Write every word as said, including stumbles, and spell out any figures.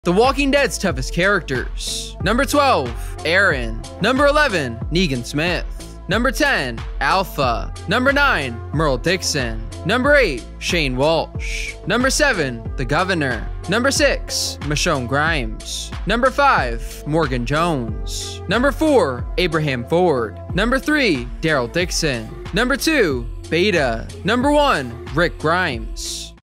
The Walking Dead's toughest characters. Number twelve, Aaron. Number eleven, Negan Smith. Number ten, Alpha. Number nine, Merle Dixon. Number eight, Shane Walsh. Number seven, The Governor. Number six, Michonne Grimes. Number five, Morgan Jones. Number four, Abraham Ford. Number three, Daryl Dixon. Number two, Beta. Number one, Rick Grimes.